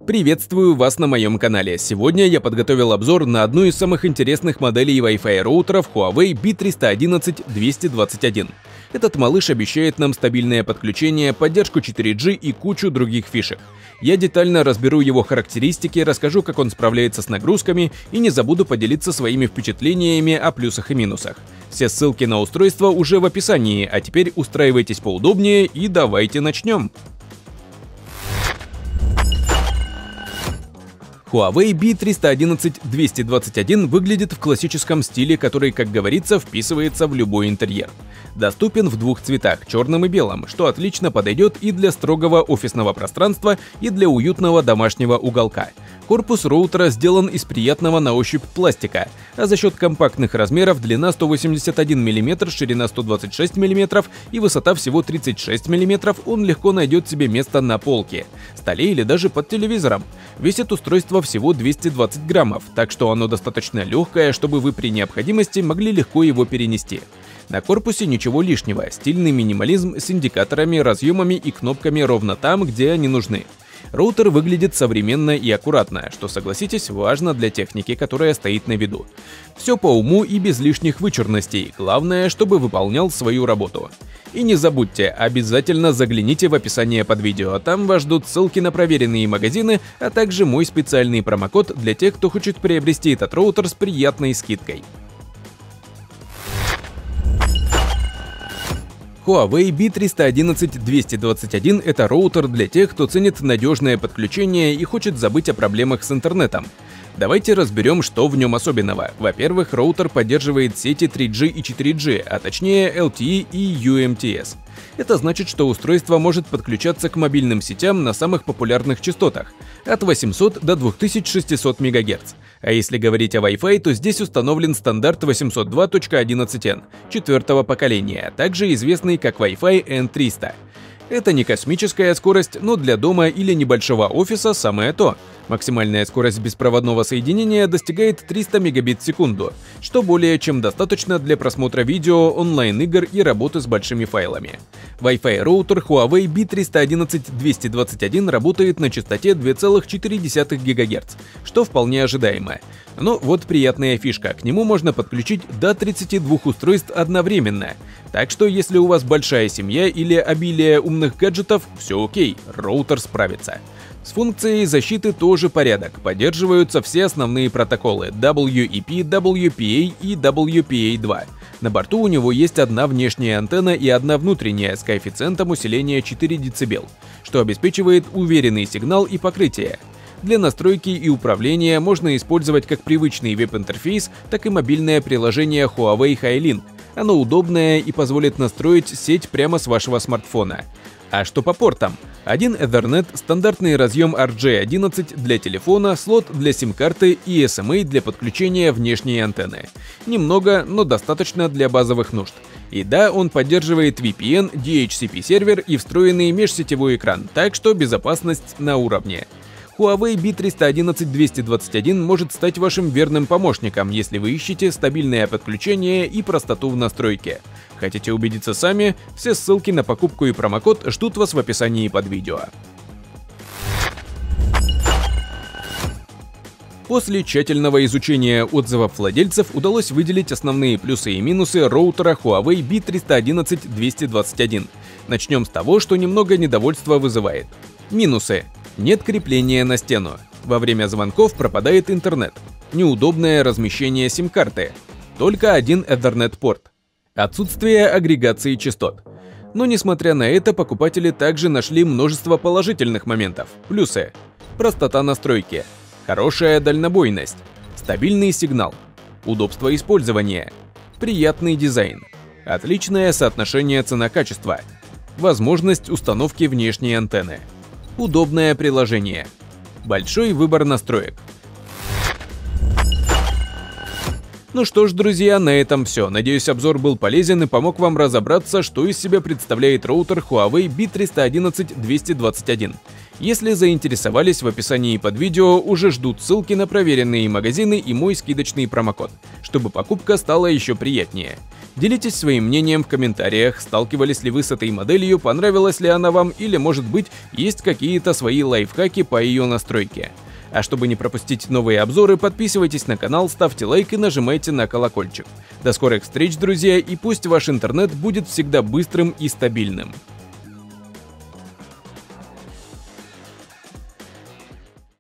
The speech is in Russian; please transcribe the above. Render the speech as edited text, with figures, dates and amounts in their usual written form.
Приветствую вас на моем канале. Сегодня я подготовил обзор на одну из самых интересных моделей Wi-Fi роутеров Huawei B311-221. Этот малыш обещает нам стабильное подключение, поддержку 4G и кучу других фишек. Я детально разберу его характеристики, расскажу, как он справляется с нагрузками и не забуду поделиться своими впечатлениями о плюсах и минусах. Все ссылки на устройство уже в описании, а теперь устраивайтесь поудобнее и давайте начнем. Huawei B311-221 выглядит в классическом стиле, который, как говорится, вписывается в любой интерьер. Доступен в двух цветах – черном и белом, что отлично подойдет и для строгого офисного пространства, и для уютного домашнего уголка. Корпус роутера сделан из приятного на ощупь пластика, а за счет компактных размеров длина 181 мм, ширина 126 мм и высота всего 36 мм он легко найдет себе место на полке, столе или даже под телевизором. Весит устройство всего 220 граммов, так что оно достаточно легкое, чтобы вы при необходимости могли легко его перенести. На корпусе ничего лишнего, стильный минимализм с индикаторами, разъемами и кнопками ровно там, где они нужны. Роутер выглядит современно и аккуратно, что, согласитесь, важно для техники, которая стоит на виду. Все по уму и без лишних вычурностей, главное, чтобы выполнял свою работу. И не забудьте, обязательно загляните в описание под видео, там вас ждут ссылки на проверенные магазины, а также мой специальный промокод для тех, кто хочет приобрести этот роутер с приятной скидкой. Huawei B311-221 – это роутер для тех, кто ценит надежное подключение и хочет забыть о проблемах с интернетом. Давайте разберем, что в нем особенного. Во-первых, роутер поддерживает сети 3G и 4G, а точнее LTE и UMTS. Это значит, что устройство может подключаться к мобильным сетям на самых популярных частотах – от 800 до 2600 МГц. А если говорить о Wi-Fi, то здесь установлен стандарт 802.11n, четвертого поколения, также известный как Wi-Fi N300. Это не космическая скорость, но для дома или небольшого офиса самое то. Максимальная скорость беспроводного соединения достигает 300 Мбит в секунду, что более чем достаточно для просмотра видео, онлайн-игр и работы с большими файлами. Wi-Fi роутер Huawei B311-221 работает на частоте 2,4 ГГц, что вполне ожидаемо. Но вот приятная фишка, к нему можно подключить до 32 устройств одновременно. Так что если у вас большая семья или обилие умных гаджетов, все окей, роутер справится. С функцией защиты тоже порядок, поддерживаются все основные протоколы WEP, WPA и WPA2. На борту у него есть одна внешняя антенна и одна внутренняя с коэффициентом усиления 4 дБ, что обеспечивает уверенный сигнал и покрытие. Для настройки и управления можно использовать как привычный веб-интерфейс, так и мобильное приложение Huawei HiLink. Оно удобное и позволит настроить сеть прямо с вашего смартфона. А что по портам? Один Ethernet, стандартный разъем RJ11 для телефона, слот для сим-карты и SMA для подключения внешней антенны. Немного, но достаточно для базовых нужд. И да, он поддерживает VPN, DHCP-сервер и встроенный межсетевой экран, так что безопасность на уровне. Huawei B311-221 может стать вашим верным помощником, если вы ищете стабильное подключение и простоту в настройке. Хотите убедиться сами? Все ссылки на покупку и промокод ждут вас в описании под видео. После тщательного изучения отзывов владельцев удалось выделить основные плюсы и минусы роутера Huawei B311-221. Начнем с того, что немного недовольства вызывает. Минусы. Нет крепления на стену. Во время звонков пропадает интернет. Неудобное размещение сим-карты. Только один Ethernet-порт. Отсутствие агрегации частот. Но несмотря на это, покупатели также нашли множество положительных моментов. Плюсы. Простота настройки. Хорошая дальнобойность. Стабильный сигнал. Удобство использования. Приятный дизайн. Отличное соотношение цена-качество. Возможность установки внешней антенны. Удобное приложение. Большой выбор настроек. Ну что ж, друзья, на этом все. Надеюсь, обзор был полезен и помог вам разобраться, что из себя представляет роутер Huawei B311-221. Если заинтересовались, в описании под видео уже ждут ссылки на проверенные магазины и мой скидочный промокод, чтобы покупка стала еще приятнее. Делитесь своим мнением в комментариях, сталкивались ли вы с этой моделью, понравилась ли она вам или, может быть, есть какие-то свои лайфхаки по ее настройке. А чтобы не пропустить новые обзоры, подписывайтесь на канал, ставьте лайк и нажимайте на колокольчик. До скорых встреч, друзья, и пусть ваш интернет будет всегда быстрым и стабильным.